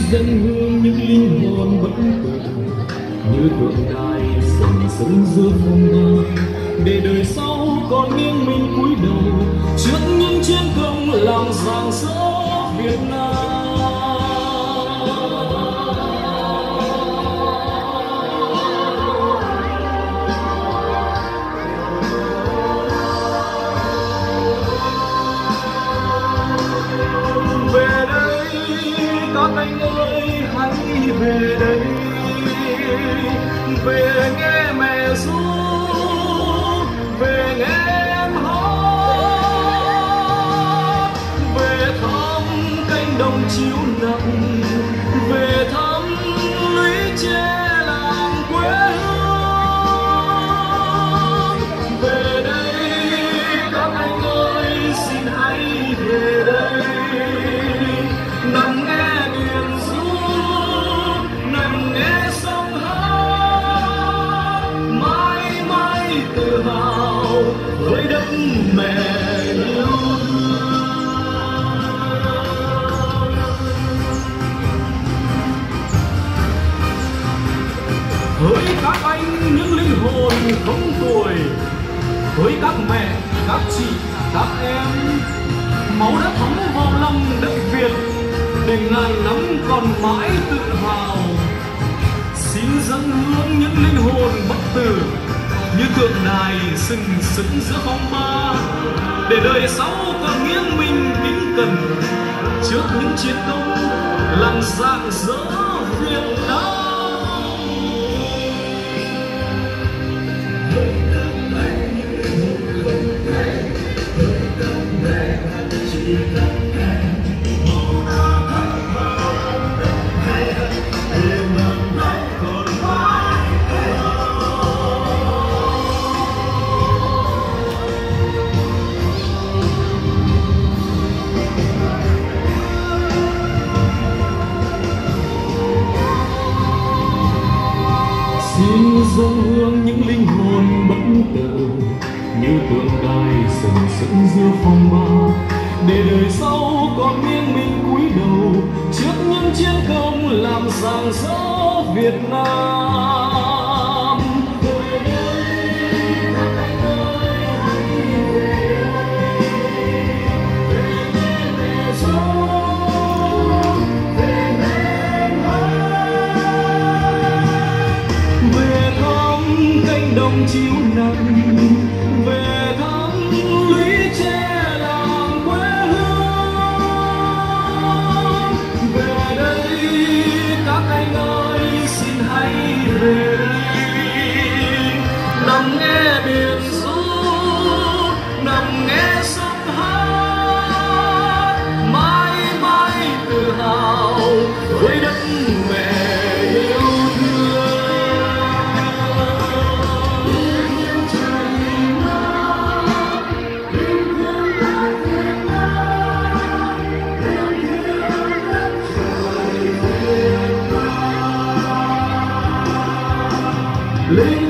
dâng hương những linh hồn bất tử như tượng đài sừng sững giữa phong ba, để đời sau còn nghiêng mình cúi đầu trước những chiến công làm rạng rỡ Việt Nam. Về đây các anh ơi, hãy về đây, về nghe mẹ ru, về nghe em hát, về thăm cánh đồng chiếu nặng, về thăm lũy tre làng quê hương. Về đây các anh ơi, xin hãy về đây, nằm nghe biển ru, nằm nghe sông hát, mãi mãi tự hào với đất mẹ yêu thương. Hỡi các anh những linh hồn không tuổi, hỡi các mẹ, các chị, các em, máu đã thấm vào lòng đất Việt để ngàn năm còn mãi tự hào. Xin dâng hương những linh hồn bất tử như tượng đài sừng sững giữa phong ba, để đời sau còn nghiêng mình kính cẩn trước những chiến công làm rạng rỡ Việt Nam. Xin dâng hương những linh hồn bất tử như tượng đài sừng sững giữa phong ba, để đời sau còn nghiêng mình cúi đầu trước những chiến công làm rạng rỡ Việt Nam. Về đây các anh ơi, hãy về đây, về nghe mẹ ru, về nghe em hát, về thăm cánh đồng chiếu nặng, về thăm lũy tre làng quê hương. Về đây các anh ơi, xin hãy về đây, nằm nghe biển ru, nằm nghe sông hát, mãi mãi tự hào với đất mẹ yêu thương. Linh